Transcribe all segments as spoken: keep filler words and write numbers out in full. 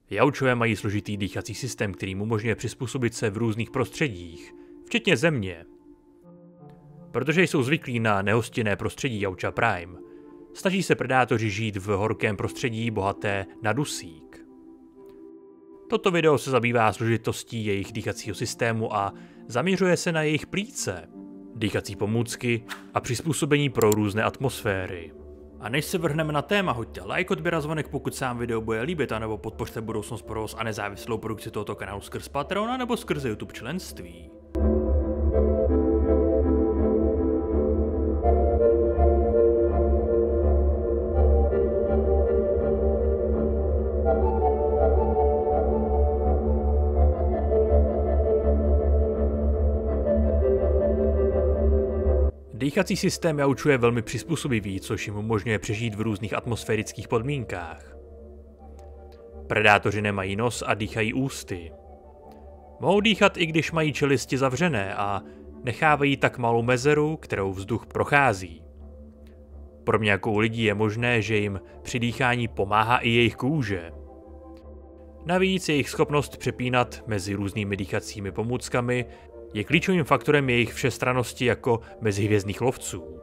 Jaučové mají složitý dýchací systém, který jim umožňuje přizpůsobit se v různých prostředích, včetně země. Protože jsou zvyklí na nehostinné prostředí Jauča Prime, snaží se predátoři žít v horkém prostředí bohaté na dusík. Toto video se zabývá složitostí jejich dýchacího systému a zaměřuje se na jejich plíce, dýchací pomůcky a přizpůsobení pro různé atmosféry. A než se vrhneme na téma, hoďte like, odběr a zvonek, pokud se vám video bude líbit, anebo podpořte Budoucnost Provoz a nezávislou produkci tohoto kanálu skrz Patreon nebo skrze YouTube členství. Dýchací systém jaučů je velmi přizpůsobivý, což jim umožňuje přežít v různých atmosférických podmínkách. Predátoři nemají nos a dýchají ústy. Mohou dýchat, i když mají čelisti zavřené a nechávají tak malou mezeru, kterou vzduch prochází. Podobně jako u lidí je možné, že jim při dýchání pomáhá i jejich kůže. Navíc jejich schopnost přepínat mezi různými dýchacími pomůckami je klíčovým faktorem jejich všestrannosti jako mezihvězdných lovců.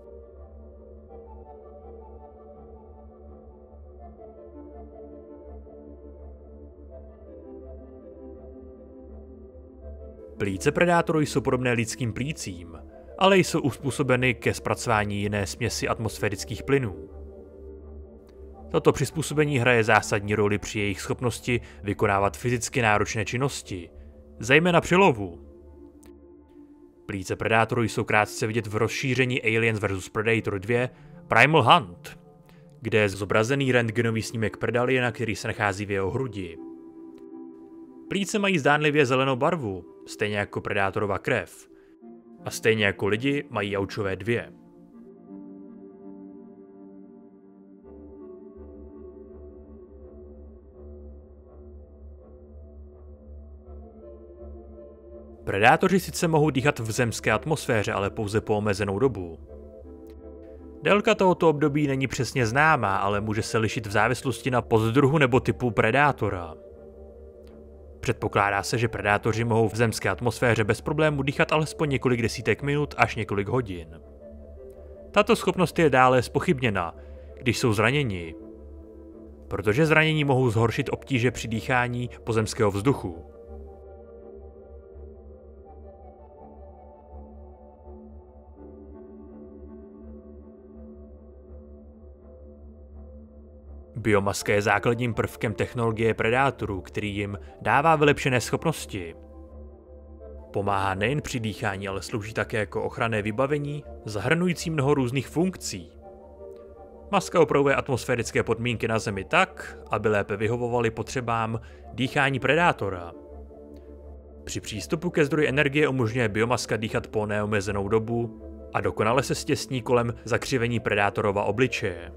Plíce predátorů jsou podobné lidským plícím, ale jsou uspůsobeny ke zpracování jiné směsi atmosférických plynů. Toto přizpůsobení hraje zásadní roli při jejich schopnosti vykonávat fyzicky náročné činnosti, zejména při lovu. Plíce predátorů jsou krátce vidět v rozšíření Aliens versus. Predator dva Primal Hunt, kde je zobrazený rentgenový snímek predaliena, který se nachází v jeho hrudi. Plíce mají zdánlivě zelenou barvu, stejně jako predátorova krev. A stejně jako lidi mají jaučové dvě. Predátoři sice mohou dýchat v zemské atmosféře, ale pouze po omezenou dobu. Délka tohoto období není přesně známá, ale může se lišit v závislosti na poddruhu nebo typu predátora. Předpokládá se, že predátoři mohou v zemské atmosféře bez problémů dýchat alespoň několik desítek minut až několik hodin. Tato schopnost je dále zpochybněna, když jsou zraněni, protože zranění mohou zhoršit obtíže při dýchání pozemského vzduchu. Biomaska je základním prvkem technologie predátorů, který jim dává vylepšené schopnosti. Pomáhá nejen při dýchání, ale slouží také jako ochranné vybavení, zahrnující mnoho různých funkcí. Maska upravuje atmosférické podmínky na Zemi tak, aby lépe vyhovovaly potřebám dýchání predátora. Při přístupu ke zdroji energie umožňuje biomaska dýchat po neomezenou dobu a dokonale se stěsní kolem zakřivení predátorova obličeje.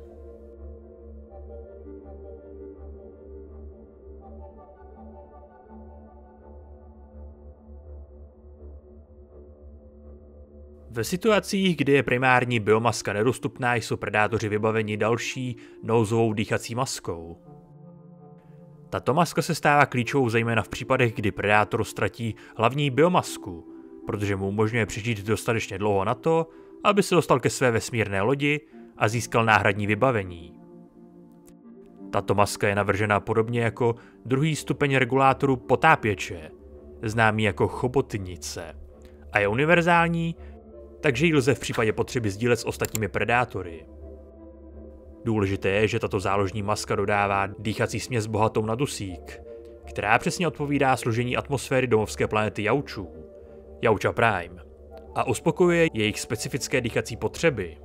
Ve situacích, kdy je primární biomaska nedostupná, jsou predátoři vybaveni další nouzovou dýchací maskou. Tato maska se stává klíčovou zejména v případech, kdy predátor ztratí hlavní biomasku, protože mu umožňuje přežít dostatečně dlouho na to, aby se dostal ke své vesmírné lodi a získal náhradní vybavení. Tato maska je navržena podobně jako druhý stupeň regulátoru potápěče, známý jako chobotnice, a je univerzální, takže ji lze v případě potřeby sdílet s ostatními predátory. Důležité je, že tato záložní maska dodává dýchací směs bohatou na dusík, která přesně odpovídá složení atmosféry domovské planety jaučů, Jauča Prime, a uspokojuje jejich specifické dýchací potřeby.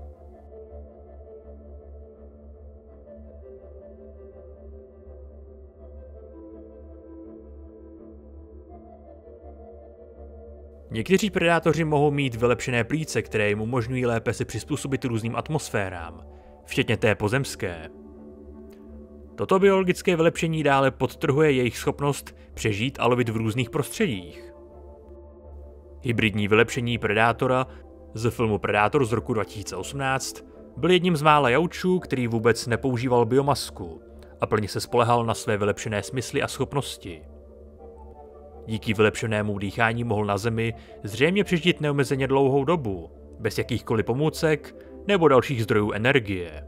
Někteří predátoři mohou mít vylepšené plíce, které jim umožňují lépe se přizpůsobit různým atmosférám, včetně té pozemské. Toto biologické vylepšení dále podtrhuje jejich schopnost přežít a lovit v různých prostředích. Hybridní vylepšení predátora z filmu Predátor z roku dva tisíce osmnáct byl jedním z mála jaučů, který vůbec nepoužíval biomasku a plně se spolehal na své vylepšené smysly a schopnosti. Díky vylepšenému dýchání mohl na Zemi zřejmě přežít neomezeně dlouhou dobu, bez jakýchkoliv pomůcek nebo dalších zdrojů energie.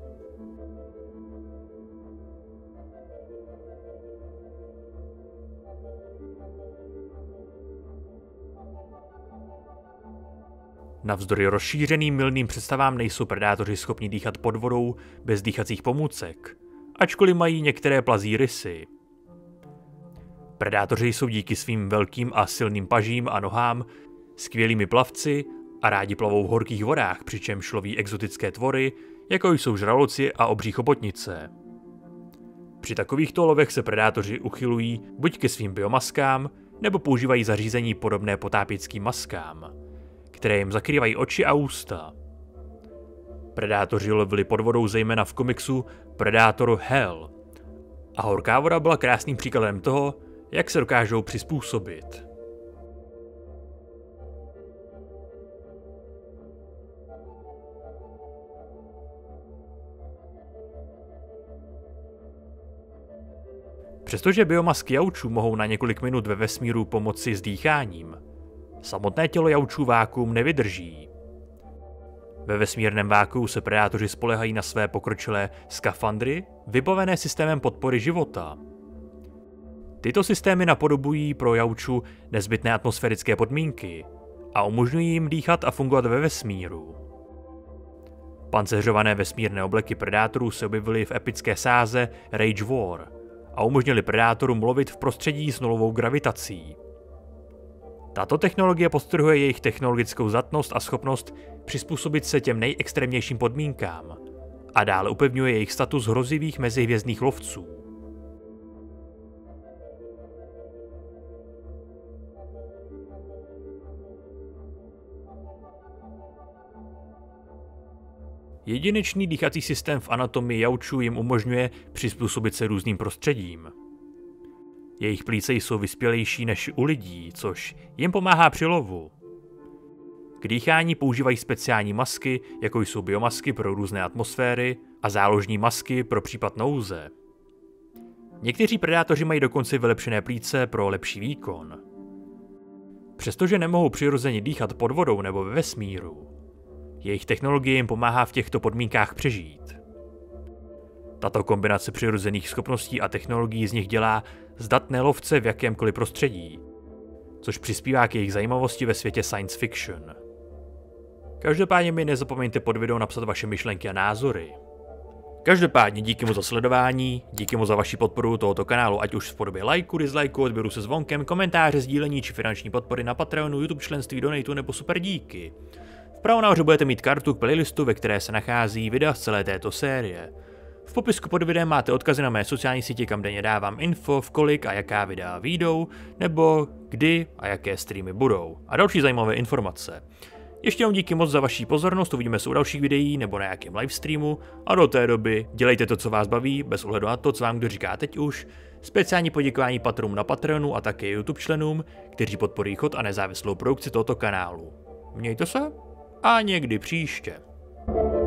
Navzdory rozšířeným mylným představám nejsou predátoři schopni dýchat pod vodou bez dýchacích pomůcek, ačkoliv mají některé plazí rysy. Predátoři jsou díky svým velkým a silným pažím a nohám skvělými plavci a rádi plavou v horkých vodách, přičemž loví exotické tvory, jako jsou žraloci a obří chobotnice. Při takovýchto lovech se predátoři uchylují buď ke svým biomaskám, nebo používají zařízení podobné potápěckým maskám, které jim zakrývají oči a ústa. Predátoři lovili pod vodou zejména v komiksu Predator Hell a horká voda byla krásným příkladem toho, jak se dokážou přizpůsobit. Přestože biomasky jaučů mohou na několik minut ve vesmíru pomoci s dýcháním, samotné tělo jaučů vákuum nevydrží. Ve vesmírném vákuu se predátoři spolehají na své pokročilé skafandry, vybavené systémem podpory života. Tyto systémy napodobují pro jaučů nezbytné atmosférické podmínky a umožňují jim dýchat a fungovat ve vesmíru. Pancéřované vesmírné obleky predátorů se objevily v epické sáze Rage War a umožnili predátorům lovit v prostředí s nulovou gravitací. Tato technologie podtrhuje jejich technologickou zdatnost a schopnost přizpůsobit se těm nejextrémnějším podmínkám a dále upevňuje jejich status hrozivých mezihvězdných lovců. Jedinečný dýchací systém v anatomii jaučů jim umožňuje přizpůsobit se různým prostředím. Jejich plíce jsou vyspělejší než u lidí, což jim pomáhá při lovu. K dýchání používají speciální masky, jako jsou biomasky pro různé atmosféry a záložní masky pro případ nouze. Někteří predátoři mají dokonce vylepšené plíce pro lepší výkon. Přestože nemohou přirozeně dýchat pod vodou nebo ve vesmíru, jejich technologie jim pomáhá v těchto podmínkách přežít. Tato kombinace přirozených schopností a technologií z nich dělá zdatné lovce v jakémkoliv prostředí, což přispívá k jejich zajímavosti ve světě science fiction. Každopádně mi nezapomeňte pod video napsat vaše myšlenky a názory. Každopádně díky moc za sledování, díky moc za vaši podporu tohoto kanálu, ať už v podobě lajku, dislajku, odběru se zvonkem, komentáře, sdílení či finanční podpory na Patreonu, YouTube členství, donatu nebo super díky. Vpravo nahoře budete mít kartu k playlistu, ve které se nachází videa z celé této série. V popisku pod videem máte odkazy na mé sociální sítě, kam denně dávám info, v kolik a jaká videa vyjdou, nebo kdy a jaké streamy budou, a další zajímavé informace. Ještě jenom díky moc za vaši pozornost, uvidíme se u dalších videí nebo na nějakém livestreamu a do té doby dělejte to, co vás baví, bez ohledu na to, co vám kdo říká teď už. Speciální poděkování patronům na Patreonu a také YouTube členům, kteří podporují chod a nezávislou produkci tohoto kanálu. Mějte se a někdy příště.